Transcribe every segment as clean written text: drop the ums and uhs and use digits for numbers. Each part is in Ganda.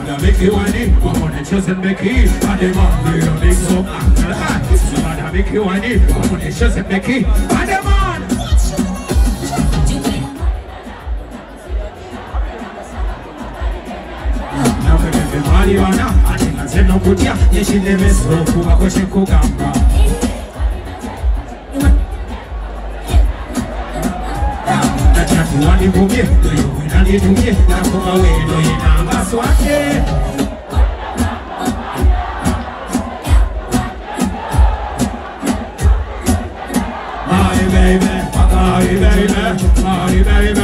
Somebody make you whiny, I'm on the chest and make it. And the man will make some action. Somebody make you whiny, I'm on the chest and make it. And the man. Now we make the marijuana. I think I said no good ya. Yes, she never spoke. Who are going to come? Wani bumye, do you win and you do me? Now come away, do you know that's what it? My baby, my baby.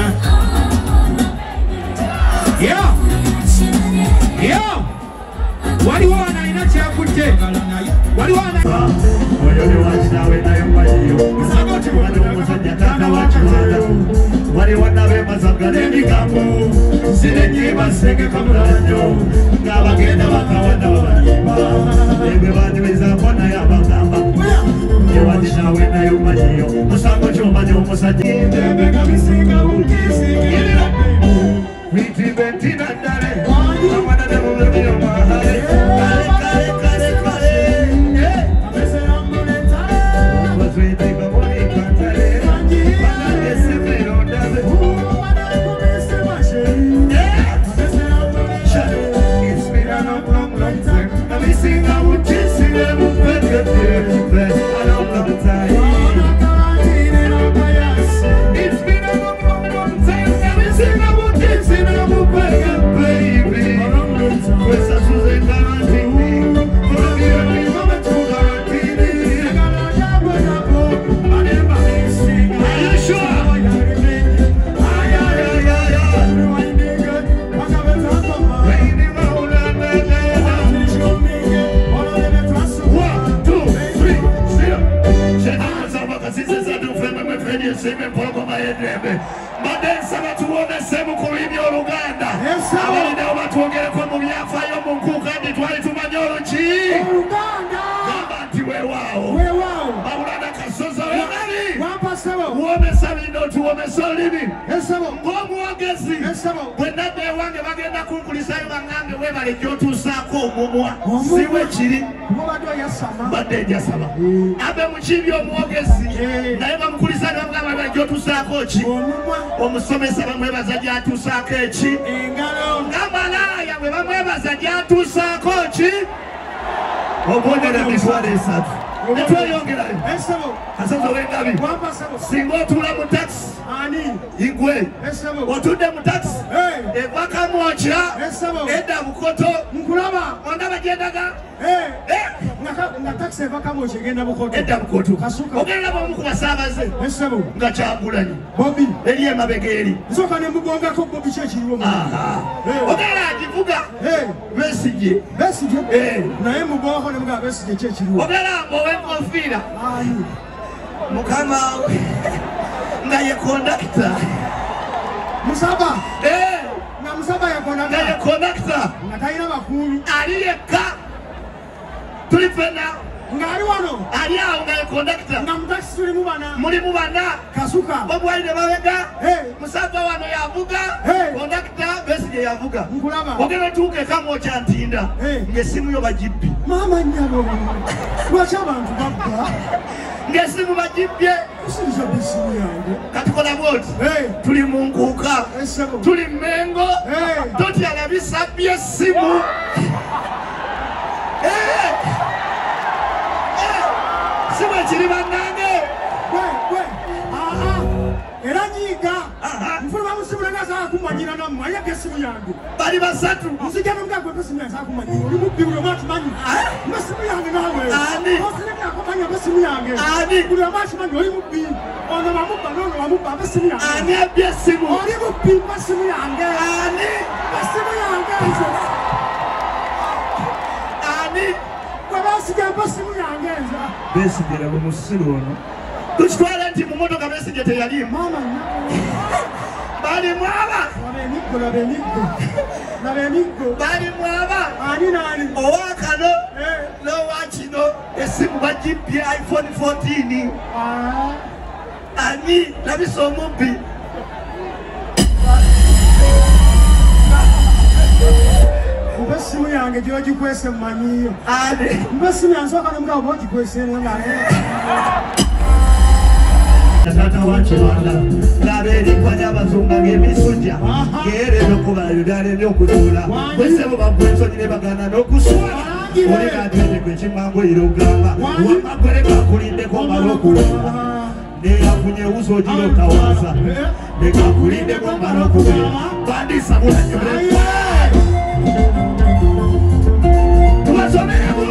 Yeah, yeah. What do you want? I not your good day. What do you want? What do you want now? What do you want to be Mazagani Gamu? Silenima Sega Camrano, Gavagena Wakawana, everybody is a one I have a number. You want to know when I am Madio, Musago Jomadio Musaji, the Begami Singer will kiss it. We prevented that. One of them will be on my head. Single to them tax, Ani, Igwe, or them tax, a Baka Mocha, Edam Koto, Mukurama, Mandaba Jedaga, tax a Baka Mocha again, Edam Koto, Okama Savas, Gacha Bulani, Bobby, Eliama Begeri, so can you move on to Bobby Church room? Okara, Dibuga, message, Naimu Bohon, message church room. Okara, Bowen Fina. Mukama ngaye conductor Musaba na Musaba ya conductor ngaye conductor ngataina bakuru aliyeka tulipenda ngari wano aliya ngaye conductor na mtaxi muri mubana kasuka babwaide babega Musaba wano yavuga conductor besi yavuga ogera tuke kamo cha ntinda ngesimu yo bajibi mama nyabo wacha abantu babba ngesimu bajibye usiriza bisimu yange katikola boti tuli munguka tuli mengo toti alabisa bye simu simu chiri banange era nyiga mfuna musimu nanga kumanyira na mwaya kesimu yange bali basatu musijana mkagwe pesimu yange kumanyira uri mubbiwe matu manyi masimu yange nawe ani osireka kumanya pesimu yange ani uri amashi manyi uri mubbi ono bamubba nono bamubba pesimu yange ani abyesimu uri mubbi pesimu yange ani pesimu yange ani kwa basi ga pesimu yange besi dira musiru ono tuchwala ndi mumoto ka message teyali mama bali mwaba bali mwaba ani nani owakano no wachino esimu bajibye iPhone 14 ani nabiso mumbi yange George kwese mmanyiyo. Mbasi nyansoka nemga oboti kwese ngale. Tata wache wala laberi kwanya bazunga ngemisujja gere nokuba yudale nokutula kwese bo bakwenso nyine bagana nokusula oli katende kwechimango irogamba wamagore bakulinde ko malokuwa ne akunye uzo jiro tawaza ne bakulinde ko malokuwa bandi sabula nyore tuwasomera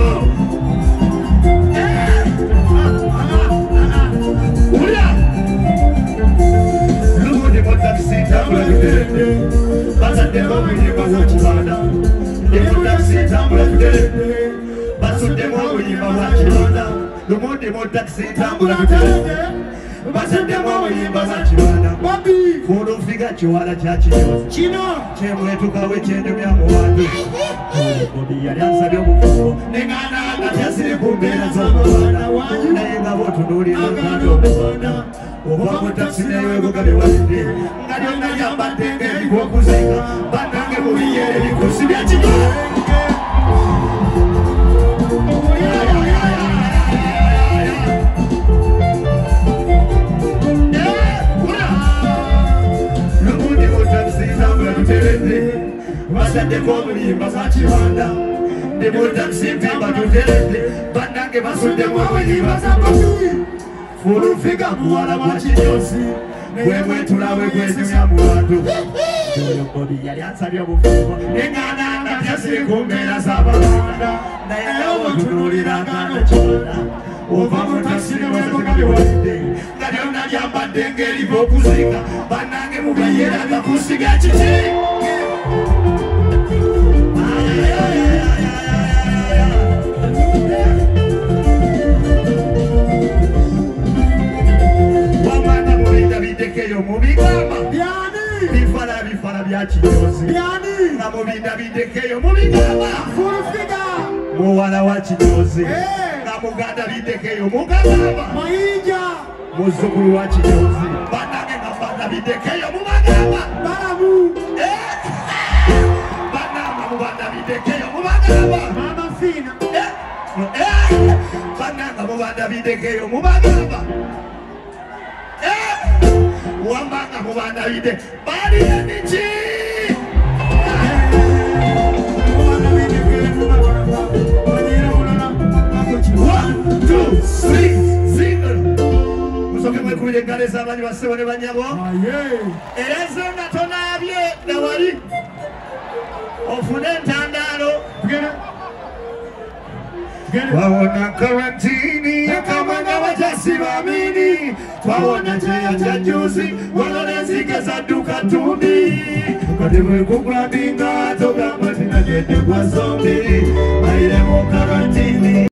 Figa chiwala cha chiyozi chino chemwetuka wechendumya mu bantu obi yali ansabye obufuko nengana atyasire kumbeera z'omwana naye nga botunuulira nkando omwana oba mu takisi naye webugabe walidde nga lyonna lyambadde ng'ebigwokuzinga bannange mubiyere bikusi bya kiyozi Basande ko mulimba za kibanda ne motaxi mpemba tuterede bandange basonde mu mulimba za bafi fulu figa kuwala wa kinyozi wewe tulawe kwenyumya mu bantu oyo bobi yali ansabye obufuko engana natyasire kumbeera z'ababanda naye nawo tunulira ngana kibanda ova mu taxi ne webugabe walidde nga lyonna lyambadde ng'eriva okuzinga bannange mubiyera gakusiga kiki wamana mulinda bidekeyo mubigamba bifala bya kinyozi nga mubinda bidekeyo mubigamba muwala wa kinyozi nga muganda bidekeyo mugagamba muzzukulu wa kinyozi banange nga banda bidekeyo mubagamba bananga bidekeyo mubagamba mama fina bananga mubanda bidekeyo mubagamba wambanga mubanda bide bali enichi musoke mwekubira engalo ez'abanyi bassebo ne banyabo era ezo nga tonaabye nga wali ofune entandaalo twawona karantini yakamanga bajasi bamini twawona teyaja juzi wano n'enzige zadduka ttumbi kati bwekugambinga togamba tinagende gwa zombi bayire mu karantini